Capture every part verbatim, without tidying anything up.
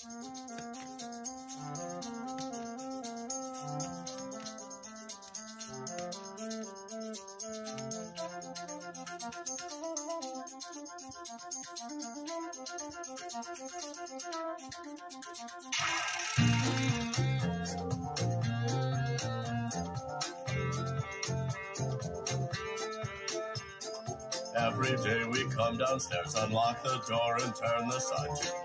Every day we come downstairs, unlock the door and turn the sign to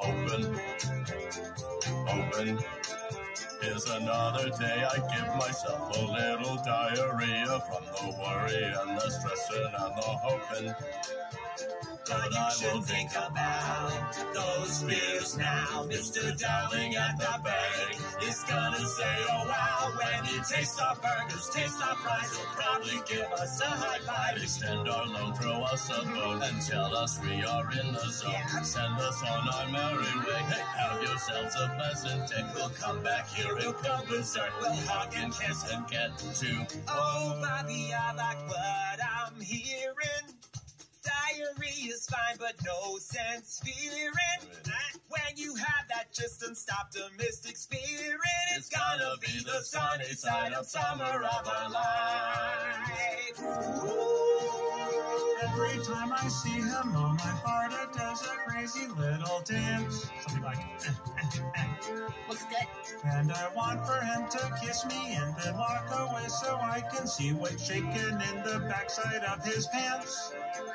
open. Open. Here's another day I give myself a little diarrhea from the worry and the stressing and the hoping. But you should think about those fears now. Mister Dowling at the bank is gonna say, oh wow, when he tastes our burgers, tastes our fries, he'll probably give us a high five, extend our loan, throw us a bone, and tell us we are in the zone. Yeah. Send us on our merry way. Hey, have yourselves a pleasant day. We'll come back here, he'll come berserk. We'll hug and kiss and get to. Oh, Bobby, I like what I'm hearing. Diarrhea is fine, but no sense fearing. When you have that just unstopped optimistic spirit, it's gonna be the sunny side of summer of our life. Every time I see him, oh, my heart it does a crazy little dance. Something like, eh, eh, eh. Looks good. And I want for him to kiss me and then walk away so I can see what's shaking in the backside of his pants.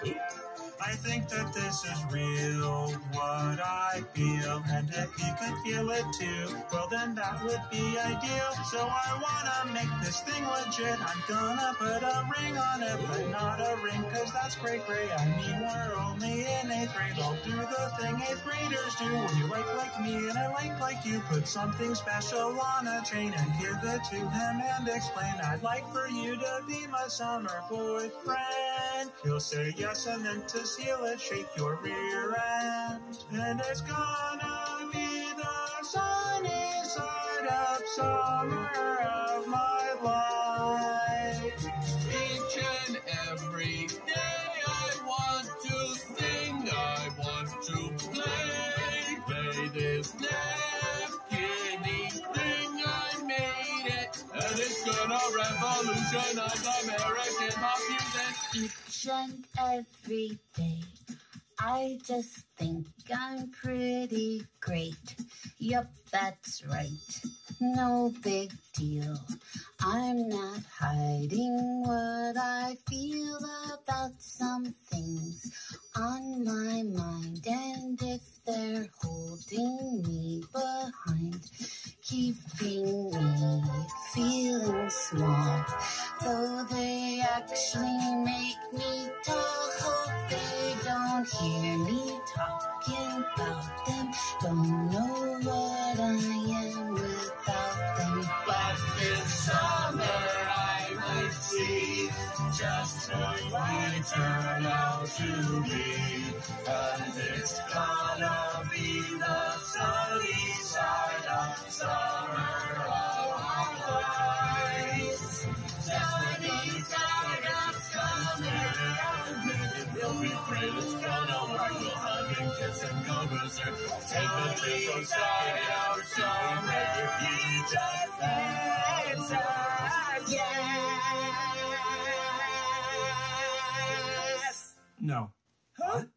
I think that this is real, what I feel, and if he could feel it too, well then that would be ideal. So I wanna make this thing legit, I'm gonna put a ring on it, but not a ring, cause that's cray cray. I mean, we're only in eighth grade, I'll do the thing eighth graders do. When you like like me and I like like you, put something special on a chain and give it to him and explain, I'd like for you to be my summer boyfriend. He'll say yes and then to seal it, shake your rear end, and it's gonna be the sunny side of summer of my life. Each and every day I want to sing, I want to play, play this napkin-y thing, I made it, and it's gonna revolutionize American pop music. Each and every day, I just think I'm pretty great. Yup, that's right. No big deal. I'm not hiding what I feel about some things on my mind. And if they're holding me behind, keeping me feeling small, though they actually make me tall, hope they don't hear me talking about them, don't know what I am without them. But this summer I would see just who I turn out to be, and it's gonna be the sunny side of summer of our lives. Sunny side of summer. We'll be great, it's gonna work. We'll hug and kiss and go berserk. Take the chance on side out summer. He just answered yes. No. Huh?